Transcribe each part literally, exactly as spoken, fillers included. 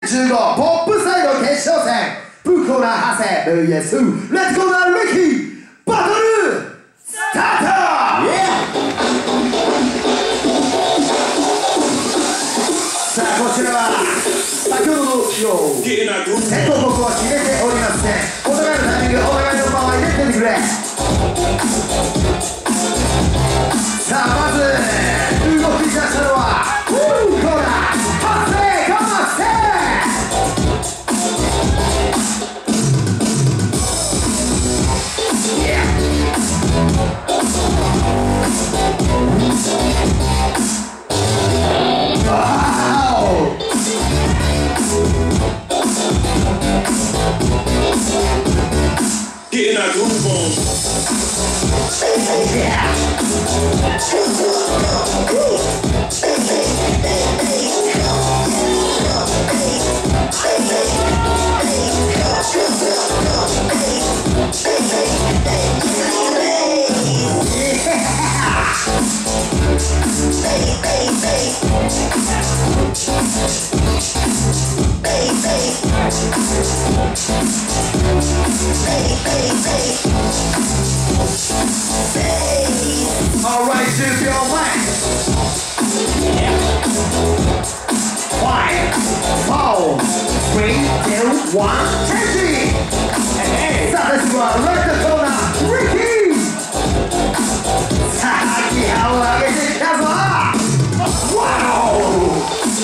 じゅうごポップサイド決勝戦ブコーナーハセ ブイエス レッツコーナーリッキーバトルスタート、yeah! さあこちらは先ほどのよう先頭僕は決めておりますね。お互いのタイミングお互いのパワー入れててくれ。さあまず動き出したのはブコーナーハセカマセ Getting our groove on. Yeah. Alright, choose your mind. Five, four, three, two, one, change. Hey, that is one. Right the corner, Ricky. Saki, how long is it ever? Wow.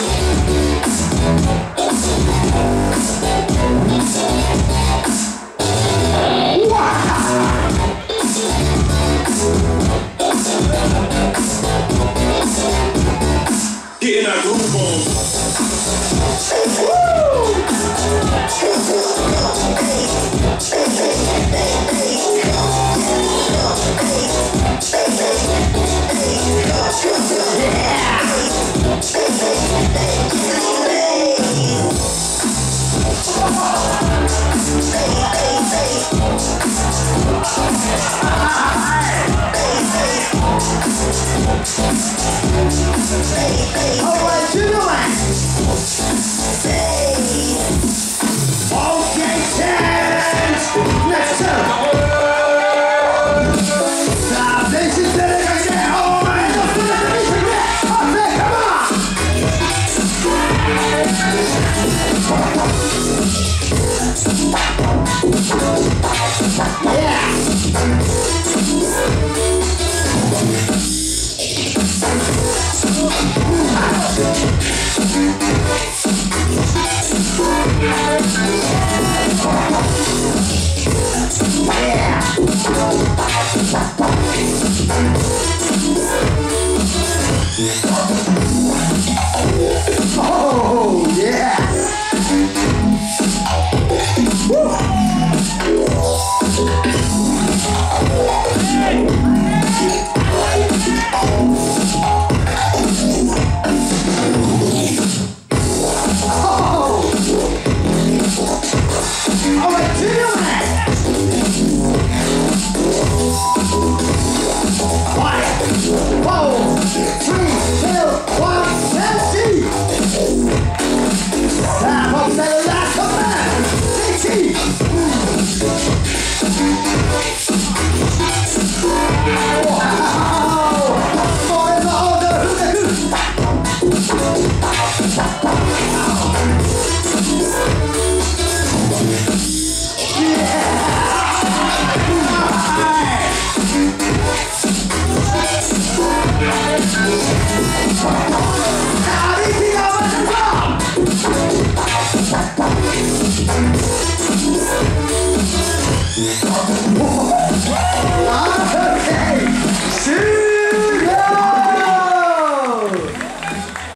Getting our groove on. Alright, you know it. Okay, change. Next turn. Stop, this is better right there. Alright, let's do the music again. Okay, come on. Yeah. Oh, yeah. Ah!